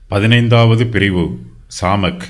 15வது பிரிவு சாமக்.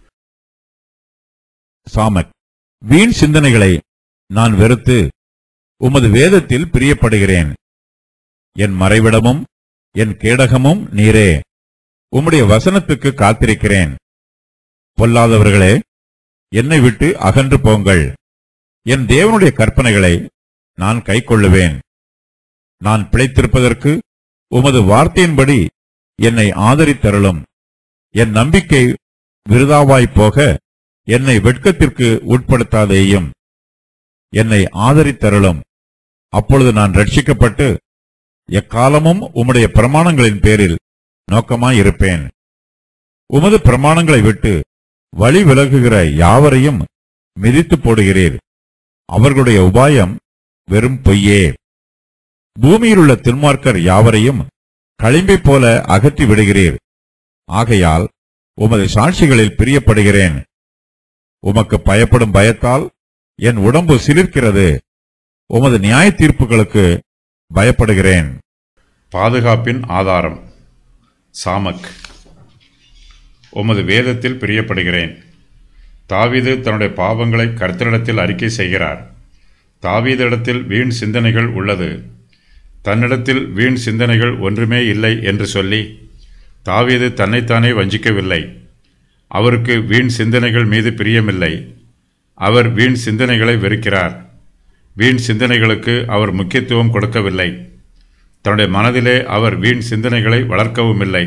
வீண் சிந்தனைகளை நான் வெறுத்து உமது வேதத்தில் பிரியப்படுகிறேன். என் மறைவிடமும் என் கேடகமும் நீரே. உம்முடைய வசனத்துக்கு காத்திருக்கிறேன். பொல்லாதவர்களே, என்னை விட்டு அகன்று போங்கள். என் தேவனுடைய கற்பனைகளை நான் கைக்கொள்ளுவேன். நான் பிழைத்திருப்பதற்கு உமது வார்த்தையின்படி என்னை ஆதரித்தருளும். என் நம்பிக்கை விருதாவாய்ப் போக என்னை வெட்கத்திற்கு உட்படுத்தாதேயும். என்னை ஆதரித்தருளும். அப்பொழுது நான் ரட்சிக்கப்பட்டு எக்காலமும் உம்முடைய பிரமாணங்களின் பேரில் நோக்கமாயிருப்பேன். உமது பிரமாணங்களை விட்டு வழி விலகுகிற யாவரையும் மிதித்து போடுகிறீர். அவர்களுடைய உபாயம் வெறும் பொய்யே. பூமியிலுள்ள துன்மார்க்கர் யாவரையும் களிம்பை போல அகற்றி விடுகிறீர். ஆகையால் உமது சாட்சிகளில் பிரியப்படுகிறேன். உமக்கு பயப்படும் பயத்தால் என் உடம்பு சிலிர்க்கிறது. உமது நியாய தீர்ப்புகளுக்கு பயப்படுகிறேன். பாதுகாப்பின் ஆதாரம். சாமக். உமது வேதத்தில் பிரியப்படுகிறேன். தாவீது தன்னுடைய பாவங்களை கர்த்தரிடத்தில் அறிக்கை செய்கிறார். தாவீதிடத்தில் வீண் சிந்தனைகள் உள்ளது. தன்னிடத்தில் வீண் சிந்தனைகள் ஒன்றுமே இல்லை என்று சொல்லி தாவீது தன்னைத்தானே வஞ்சிக்கவில்லை. அவருக்கு வீண் சிந்தனைகள் மீது பிரியமில்லை. அவர் வீண் சிந்தனைகளை வெறுக்கிறார். வீண் சிந்தனைகளுக்கு அவர் முக்கியத்துவம் கொடுக்கவில்லை. தன்னுடைய மனதிலே அவர் வீண் சிந்தனைகளை வளர்க்கவும் இல்லை.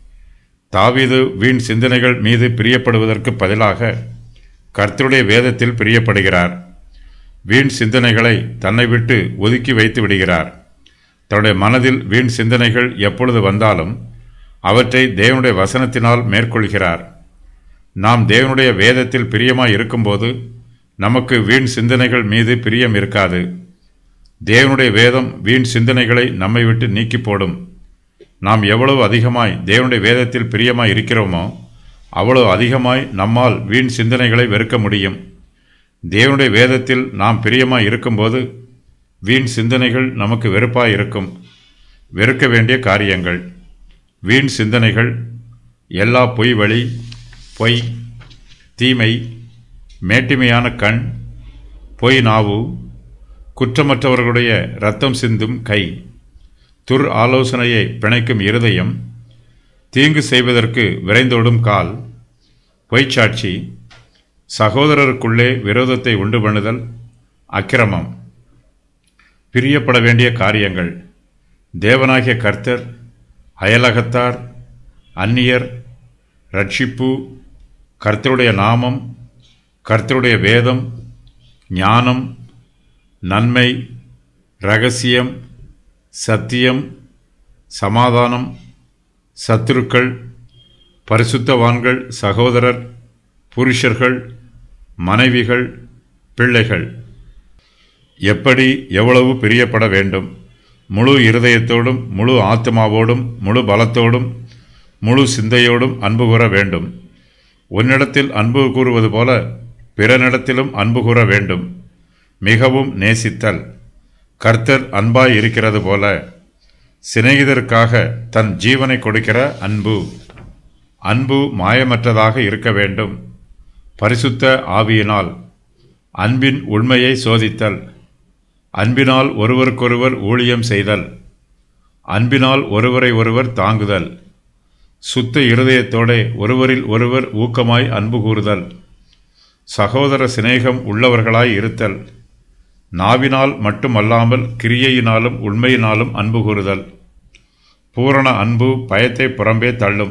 தாவீது வீண் சிந்தனைகள் மீது பிரியப்படுவதற்கு பதிலாக கர்த்தருடைய வேதத்தில் பிரியப்படுகிறார். வீண் சிந்தனைகளை தன்னை விட்டு ஒதுக்கி வைத்து விடுகிறார். தன்னுடைய மனதில் வீண் சிந்தனைகள் எப்பொழுது வந்தாலும் அவற்றை தேவனுடைய வசனத்தினால் மேற்கொள்கிறார். நாம் தேவனுடைய வேதத்தில் பிரியமாய் இருக்கும்போது நமக்கு வீண் சிந்தனைகள் மீது பிரியம் இருக்காது. தேவனுடைய வேதம் வீண் சிந்தனைகளை நம்மை விட்டு நீக்கி போடும். நாம் எவ்வளவு அதிகமாய் தேவனுடைய வேதத்தில் பிரியமாய் இருக்கிறோமோ அவ்வளவு அதிகமாய் நம்மால் வீண் சிந்தனைகளை வெறுக்க முடியும். தேவனுடைய வேதத்தில் நாம் பிரியமாய் இருக்கும்போது வீண் சிந்தனைகள் நமக்கு வெறுப்பாய் இருக்கும். வெறுக்க வேண்டிய காரியங்கள். வீண் சிந்தனைகள் எல்லா பொய் வழி, பொய், தீமை, மேட்டிமையான கண், பொய் நாவு, குற்றமற்றவர்களுடைய இரத்தம் சிந்தும் கை, துர் ஆலோசனையை பிணைக்கும் இருதயம், தீங்கு செய்வதற்கு விரைந்தோடும் கால், பொய்ச்சாட்சி, சகோதரருக்குள்ளே விரோதத்தை உண்டு பண்ணுதல், அக்கிரமம். பிரியப்பட வேண்டிய காரியங்கள். தேவனாகிய கர்த்தர், அயலகத்தார், அந்நியர், ரட்சிப்பு, கர்த்தருடைய நாமம், கர்த்தருடைய வேதம், ஞானம், நன்மை, இரகசியம், சத்தியம், சமாதானம், சத்துருக்கள், பரிசுத்தவான்கள், சகோதரர், புருஷர்கள், மனைவிகள், பிள்ளைகள். எப்படி எவ்வளவு பிரியப்பட வேண்டும்? முழு இருதயத்தோடும் முழு ஆத்மாவோடும் முழு பலத்தோடும் முழு சிந்தையோடும் அன்பு கூற வேண்டும். உன்னிடத்தில் அன்பு கூறுவது போல பிறனிடத்திலும் அன்பு கூற வேண்டும். மிகவும் நேசித்தல். கர்த்தர் அன்பாய் இருக்கிறது போல சிநேகிதருக்காக தன் ஜீவனை கொடுக்கிற அன்பு. அன்பு மாயமற்றதாக இருக்க வேண்டும். பரிசுத்த ஆவியினால் அன்பின் உண்மையை சோதித்தல். அன்பினால் ஒருவருக்கொருவர் ஊழியம் செய்தல். அன்பினால் ஒருவரை ஒருவர் தாங்குதல். சுத்த இருதயத்தோടെ ஒருவரில் ஒருவர் ஊக்கமாய் அன்பு கூறுதல். சகோதர சிநேகம் உள்ளவர்களாய் இருத்தல். நாவினால் மட்டுமல்லாமல் கிரியையினாலும் உண்மையினாலும் அன்பு கூறுதல். பூரண அன்பு பயத்தை புறம்பே தள்ளும்.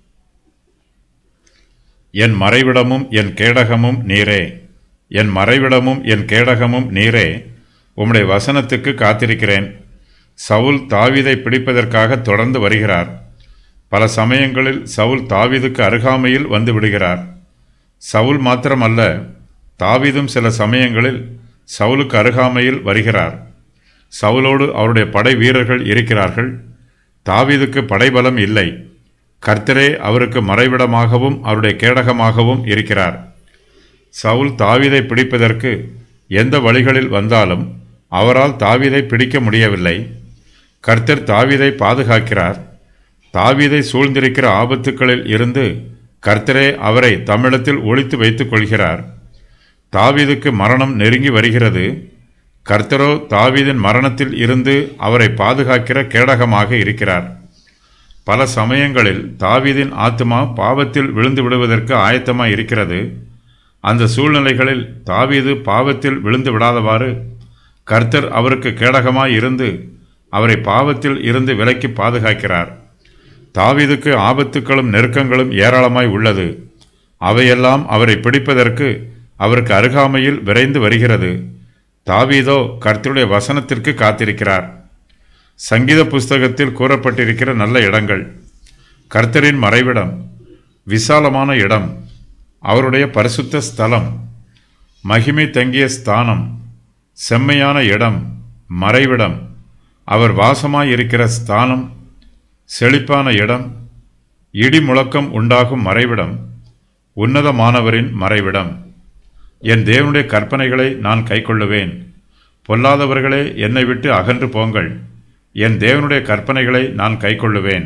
என் மறைவிடமும் என் கேடகமும் நீரே. என் மறைவிடமும் என் கேடகமும் நீரே. உம்முடைய வசனத்துக்கு காத்திருக்கிறேன். சவுல் தாவீதை பிடிப்பதற்காக தொடர்ந்து வருகிறார். பல சமயங்களில் சவுல் தாவீதுக்கு அருகாமையில் வந்து விடுகிறார். சவுல் மாத்திரமல்ல, தாவீதும் சில சமயங்களில் சவுலுக்கு அருகாமையில் வருகிறார். சவுலோடு அவருடைய படை வீரர்கள் இருக்கிறார்கள். தாவீதுக்கு படைபலம் இல்லை. கர்த்தரே அவருக்கு மறைவிடமாகவும் அவருடைய கேடகமாகவும் இருக்கிறார். சவுல் தாவீதை பிடிப்பதற்கு எந்த வழிகளில் வந்தாலும் அவரால் தாவீதை பிடிக்க முடியவில்லை. கர்த்தர் தாவீதை பாதுகாக்கிறார். தாவீதை சூழ்ந்திருக்கிற ஆபத்துக்களில் இருந்து கர்த்தரே அவரை தம்மிடத்தில் ஒளித்து வைத்துக் கொள்கிறார். தாவீதுக்கு மரணம் நெருங்கி வருகிறது. கர்த்தரோ தாவீதின் மரணத்தில் இருந்து அவரை பாதுகாக்கிற கேடகமாக இருக்கிறார். பல சமயங்களில் தாவீதின் ஆத்துமா பாவத்தில் விழுந்து விடுவதற்கு ஆயத்தமாய் இருக்கிறது. அந்த சூழ்நிலைகளில் தாவீது பாவத்தில் விழுந்து விடாதவாறு கர்த்தர் அவருக்கு கேடகமாய் இருந்து அவரை பாவத்தில் இருந்து விலக்கி பாதுகாக்கிறார். தாவீதுக்கு ஆபத்துக்களும் நெருக்கங்களும் ஏராளமாய் உள்ளது. அவையெல்லாம் அவரை பிடிப்பதற்கு அவருக்கு அருகாமையில் விரைந்து வருகிறது. தாவீதோ கர்த்தருடைய வசனத்திற்கு காத்திருக்கிறார். சங்கீத புஸ்தகத்தில் கூறப்பட்டிருக்கிற நல்ல இடங்கள்: கர்த்தரின் மறைவிடம், விசாலமான இடம், அவருடைய பரிசுத்த ஸ்தலம், மகிமை தங்கிய ஸ்தானம், செம்மையான இடம், மறைவிடம், அவர் வாசமாயிருக்கிற ஸ்தானம், செழிப்பான இடம், இடி முழக்கம் உண்டாகும் மறைவிடம், உன்னதமானவரின் மறைவிடம். என் தேவனுடைய கற்பனைகளை நான் கைக்கொள்ளுவேன். பொல்லாதவர்களே, என்னை விட்டு அகன்று போங்கள். என் தேவனுடைய கற்பனைகளை நான் கைக்கொள்ளுவேன்.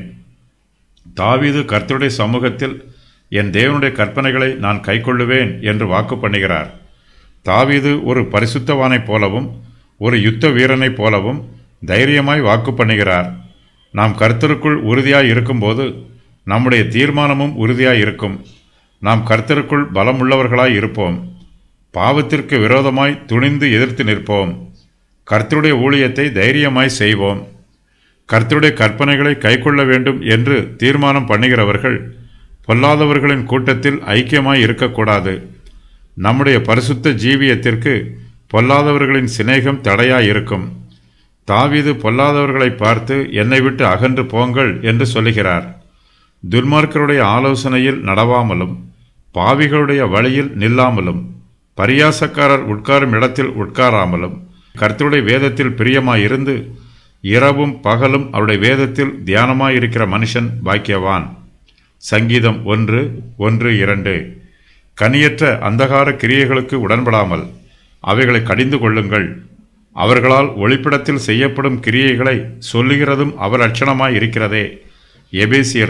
தாவீது கர்த்தருடைய சமூகத்தில் என் தேவனுடைய கற்பனைகளை நான் கைக்கொள்ளுவேன் என்று வாக்கு பண்ணுகிறார். தாவீது ஒரு பரிசுத்தவானைப் போலவும் ஒரு யுத்த வீரனைப் போலவும் தைரியமாய் வாக்கு பண்ணுகிறார். நாம் கர்த்தருக்குள் உறுதியாய் இருக்கும்போது நம்முடைய தீர்மானமும் உறுதியாய் இருக்கும். நாம் கர்த்தருக்குள் பலமுள்ளவர்களாய் இருப்போம். பாவத்திற்கு விரோதமாய் துணிந்து எதிர்த்து நிற்போம். கர்த்தருடைய ஊழியத்தை தைரியமாய் செய்வோம். கர்த்தருடைய கற்பனைகளை கைக்கொள்ள வேண்டும் என்று தீர்மானம் பண்ணுகிறவர்கள் பொல்லாதவர்களின் கூட்டத்தில் ஐக்கியமாய் இருக்கக்கூடாது. நம்முடைய பரிசுத்த ஜீவியத்திற்கு பொல்லாதவர்களின் சிநேகம் தடையாயிருக்கும். தாவீது பொல்லாதவர்களை பார்த்து என்னை விட்டு அகன்று போங்கள் என்று சொல்லுகிறார். துன்மார்க்கருடைய ஆலோசனையில் நடவாமலும் பாவிகளுடைய வழியில் நில்லாமலும் பரியாசக்காரர் உட்காரும் இடத்தில் உட்காராமலும் கர்த்தருடைய வேதத்தில் பிரியமாயிருந்து இரவும் பகலும் அவருடைய வேதத்தில் தியானமாயிருக்கிற மனுஷன் பாக்கியவான். சங்கீதம் 1:1-2. கனியற்ற அந்தகார கிரியைகளுக்கு உடன்படாமல் அவைகளை கடிந்து கொள்ளுங்கள். அவர்களால் ஒளிப்பிடத்தில் செய்யப்படும் கிரியைகளை சொல்லுகிறதும் அவலட்சணமாய் இருக்கிறதே. எபேசியர்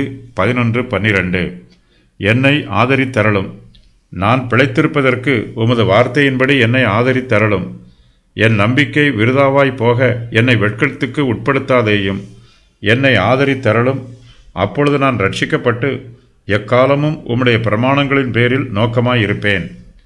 5:11-12. என்னை ஆதரித்தருளும். நான் பிழைத்திருப்பதற்கு உமது வார்த்தையின்படி என்னை ஆதரித்தருளும். என் நம்பிக்கை விருதாவாய் போக என்னை வெட்கத்துக்கு உட்படுத்தாதேயும். என்னை ஆதரித்தருளும். அப்பொழுது நான் ரட்சிக்கப்பட்டு எக்காலமும் உம்முடைய பிரமாணங்களின் பேரில் நோக்கமாயிருப்பேன்.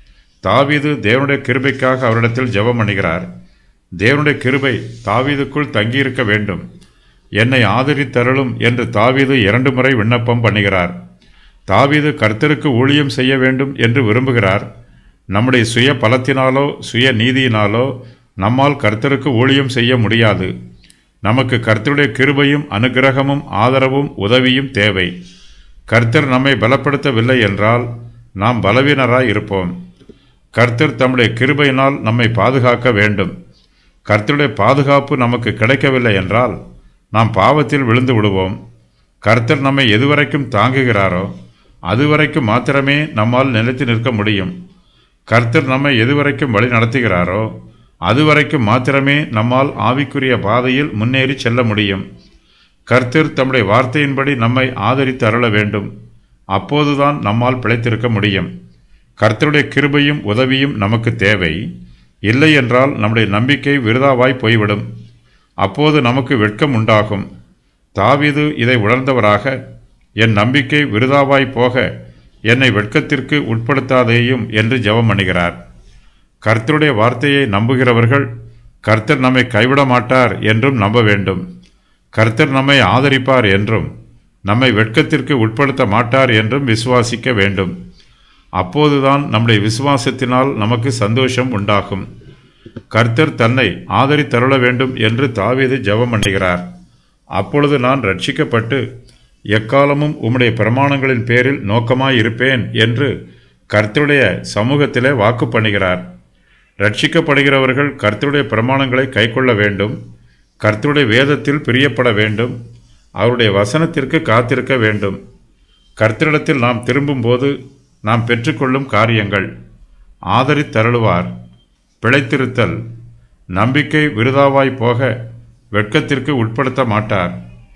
தாவீது தேவனுடைய கிருபைக்காக அவரிடத்தில் ஜெபம் பண்ணுகிறார். தேவனுடைய கிருபை தாவீதுக்குள் தங்கியிருக்க வேண்டும். என்னை ஆதரித்தருளும் என்று தாவீது 2 முறை விண்ணப்பம் பண்ணுகிறார். தாவீது கர்த்தருக்கு ஊழியம் செய்ய வேண்டும் என்று விரும்புகிறார். நம்முடைய சுய பலத்தினாலோ சுய நீதியினாலோ நம்மால் கர்த்தருக்கு ஊழியம் செய்ய முடியாது. நமக்கு கர்த்தருடைய கிருபையும் அனுக்கிரகமும் ஆதரவும் உதவியும் தேவை. கர்த்தர் நம்மை பலப்படுத்தவில்லை என்றால் நாம் பலவீனராய் இருப்போம். கர்த்தர் தம்முடைய கிருபையினால் நம்மை பாதுகாக்க வேண்டும். கர்த்தருடைய பாதுகாப்பு நமக்கு கிடைக்கவில்லை என்றால் நாம் பாவத்தில் விழுந்து விடுவோம். கர்த்தர் நம்மை எதுவரைக்கும் தாங்குகிறாரோ அதுவரைக்கும் மாத்திரமே நம்மால் நிலைத்து நிற்க முடியும். கர்த்தர் நம்மை எதுவரைக்கும் வழி நடத்துகிறாரோ அதுவரைக்கும் மாத்திரமே நம்மால் ஆவிக்குரிய பாதையில் முன்னேறி செல்ல முடியும். கர்த்தர் தம்முடைய வார்த்தையின்படி நம்மை ஆதரித்து அருள வேண்டும். அப்போதுதான் நம்மால் பிழைத்திருக்க முடியும். கர்த்தருடைய கிருபையும் உதவியும் நமக்கு தேவை. இல்லை என்றால் நம்முடைய நம்பிக்கை விருதாவாய் போய்விடும். அப்போது நமக்கு வெட்கம் உண்டாகும். தாவீது இதை உணர்ந்தவராக, என் நம்பிக்கை விருதாவாய் போக என்னை வெட்கத்திற்கு உட்படுத்தாதேயும் என்று ஜெபம் பண்ணுகிறார். கர்த்தருடைய வார்த்தையை நம்புகிறவர்கள் கர்த்தர் நம்மை கைவிட மாட்டார் என்றும் நம்ப வேண்டும். கர்த்தர் நம்மை ஆதரிப்பார் என்றும் நம்மை வெட்கத்திற்கு உட்படுத்த மாட்டார் என்றும் விசுவாசிக்க வேண்டும். அப்போதுதான் நம்முடைய விசுவாசத்தினால் நமக்கு சந்தோஷம் உண்டாகும். கர்த்தர் தன்னை ஆதரித்தருள வேண்டும் என்று தாவீது ஜெபம் பண்ணுகிறார். அப்பொழுது நான் ரட்சிக்கப்பட்டு எக்காலமும் உம்முடைய பிரமாணங்களின் பேரில் நோக்கமாயிருப்பேன் என்று கர்த்தருடைய சமூகத்திலே வாக்கு பண்ணுகிறார். ரட்சிக்கப்படுகிறவர்கள் கர்த்தருடைய பிரமாணங்களை கைக்கொள்ள வேண்டும். கர்த்தருடைய வேதத்தில் பிரியப்பட வேண்டும். அவருடைய வசனத்திற்கு காத்திருக்க வேண்டும். கர்த்தரிடத்தில் நாம் திரும்பும்போது நாம் பெற்றுக்கொள்ளும் காரியங்கள்: ஆதரித்தருளுவார், பிழைத்திருத்தல், நம்பிக்கை விருதாவாய் போக வெட்கத்திற்கு உட்படுத்த மாட்டார்,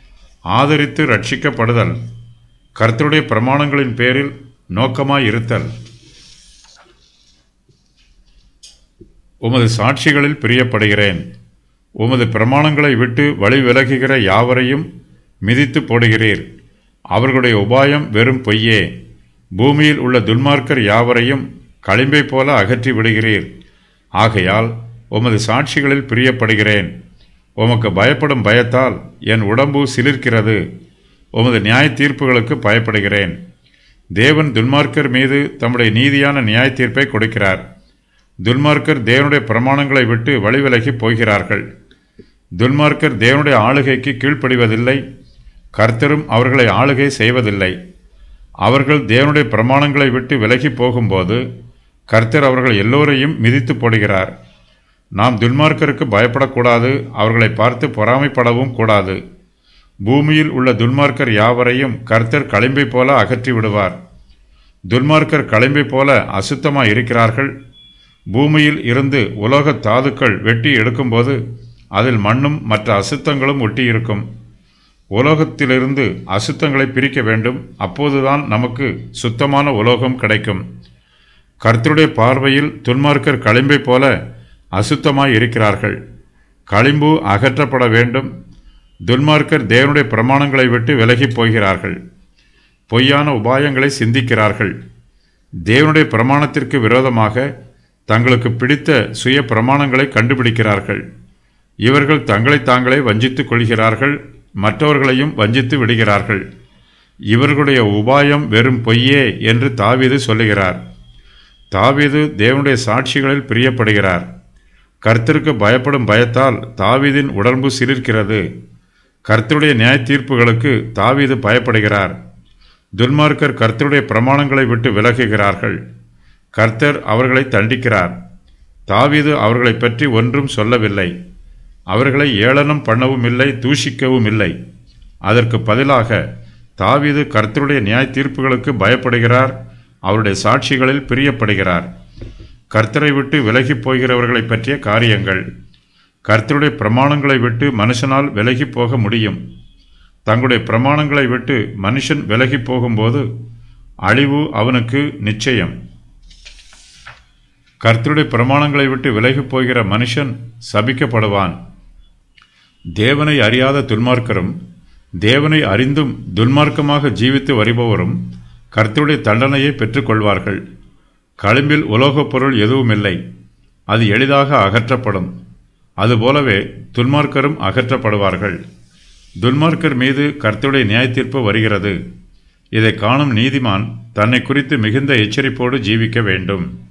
ஆதரித்து ரட்சிக்கப்படுதல், கர்த்தருடைய பிரமாணங்களின் பேரில் நோக்கமாயிருத்தல், உமது சாட்சிகளில் பிரியப்படுகிறேன். உமது பிரமாணங்களை விட்டு வழி விலகுகிற யாவரையும் மிதித்து போடுகிறீர். அவர்களுடைய உபாயம் வெறும் பொய்யே. பூமியில் உள்ள துன்மார்க்கர் யாவரையும் களிம்பை போல அகற்றி விடுகிறீர். ஆகையால் உமது சாட்சிகளில் பிரியப்படுகிறேன். உமக்கு பயப்படும் பயத்தால் என் உடம்பு சிலிர்க்கிறது. உமது நியாய தீர்ப்புகளுக்கு பயப்படுகிறேன். தேவன் துன்மார்க்கர் மீது தம்முடைய நீதியான நியாய தீர்ப்பை கொடுக்கிறார். துன்மார்க்கர் தேவனுடைய பிரமாணங்களை விட்டு வழிவிலகி போகிறார்கள். துன்மார்க்கர் தேவனுடைய ஆளுகைக்கு கீழ்ப்படிவதில்லை. கர்த்தரும் அவர்களை ஆளுகை செய்வதில்லை. அவர்கள் தேவனுடைய பிரமாணங்களை விட்டு விலகி போகும்போது கர்த்தர் அவர்கள் எல்லோரையும் மிதித்து போடுகிறார். நாம் துன்மார்க்கருக்கு பயப்படக்கூடாது, அவர்களை பார்த்து பொறாமைப்படவும் கூடாது. பூமியில் உள்ள துன்மார்க்கர் யாவரையும் கர்த்தர் களிம்பை போல அகற்றி விடுவார். துன்மார்க்கர் களிம்பை போல அசுத்தமாய் இருக்கிறார்கள். பூமியில் இருந்து உலோக தாதுக்கள் வெட்டி எடுக்கும்போது அதில் மண்ணும் மற்ற அசுத்தங்களும் ஒட்டியிருக்கும். உலோகத்திலிருந்து அசுத்தங்களை பிரிக்க வேண்டும். அப்போதுதான் நமக்கு சுத்தமான உலோகம் கிடைக்கும். கர்த்தருடைய பார்வையில் துன்மார்க்கர் களிம்பை போல அசுத்தமாய் இருக்கிறார்கள். களிம்பு அகற்றப்பட வேண்டும். துன்மார்க்கர் தேவனுடைய பிரமாணங்களை விட்டு விலகி போகிறார்கள். பொய்யான உபாயங்களை சிந்திக்கிறார்கள். தேவனுடைய பிரமாணத்திற்கு விரோதமாக தங்களுக்கு பிடித்த சுய பிரமாணங்களை கண்டுபிடிக்கிறார்கள். இவர்கள் தங்களை தாங்களே வஞ்சித்துக் கொள்கிறார்கள், மற்றவர்களையும் வஞ்சித்து விடுகிறார்கள். இவர்களுடைய உபாயம் வெறும் பொய்யே என்று தாவீது சொல்லுகிறார். தாவீது தேவனுடைய சாட்சிகளில் பிரியப்படுகிறார். கர்த்தருக்கு பயப்படும் பயத்தால் தாவீதின் உடம்பு சிலிர்க்கிறது. கர்த்தருடைய நியாய தீர்ப்புகளுக்கு தாவீது பயப்படுகிறார். துன்மார்க்கர் கர்த்தருடைய பிரமாணங்களை விட்டு விலகுகிறார்கள். கர்த்தர் அவர்களை தண்டிக்கிறார். தாவீது அவர்களை பற்றி ஒன்றும் சொல்லவில்லை. அவர்களை ஏளனம் பண்ணவும் இல்லை, தூஷிக்கவும் இல்லை. அதற்கு பதிலாக தாவீது கர்த்தருடைய நியாய தீர்ப்புகளுக்கு பயப்படுகிறார். அவருடைய சாட்சிகளில் பிரியப்படுகிறார். கர்த்தரை விட்டு விலகி போகிறவர்களை பற்றிய காரியங்கள். கர்த்தருடைய பிரமாணங்களை விட்டு மனுஷனால் விலகி போக முடியும். தங்களுடைய பிரமாணங்களை விட்டு மனுஷன் விலகி போகும்போது அழிவு அவனுக்கு நிச்சயம். கர்த்தருடைய பிரமாணங்களை விட்டு விலகி போகிற மனுஷன் சபிக்கப்படுவான். தேவனை அறியாத துன்மார்க்கரும் தேவனை அறிந்தும் துன்மார்க்கமாக ஜீவித்து வருபவரும் கர்த்தருடைய தண்டனையை பெற்றுக்கொள்வார்கள். களிம்பில் உலோகப் பொருள் எதுவுமில்லை, அது எளிதாக அகற்றப்படும். அதுபோலவே துன்மார்க்கரும் அகற்றப்படுவார்கள். துன்மார்க்கர் மீது கர்த்தருடைய நியாய தீர்ப்பு வருகிறது. இதை காணும் நீதிமான் தன்னை குறித்து மிகுந்த எச்சரிப்போடு ஜீவிக்க வேண்டும்.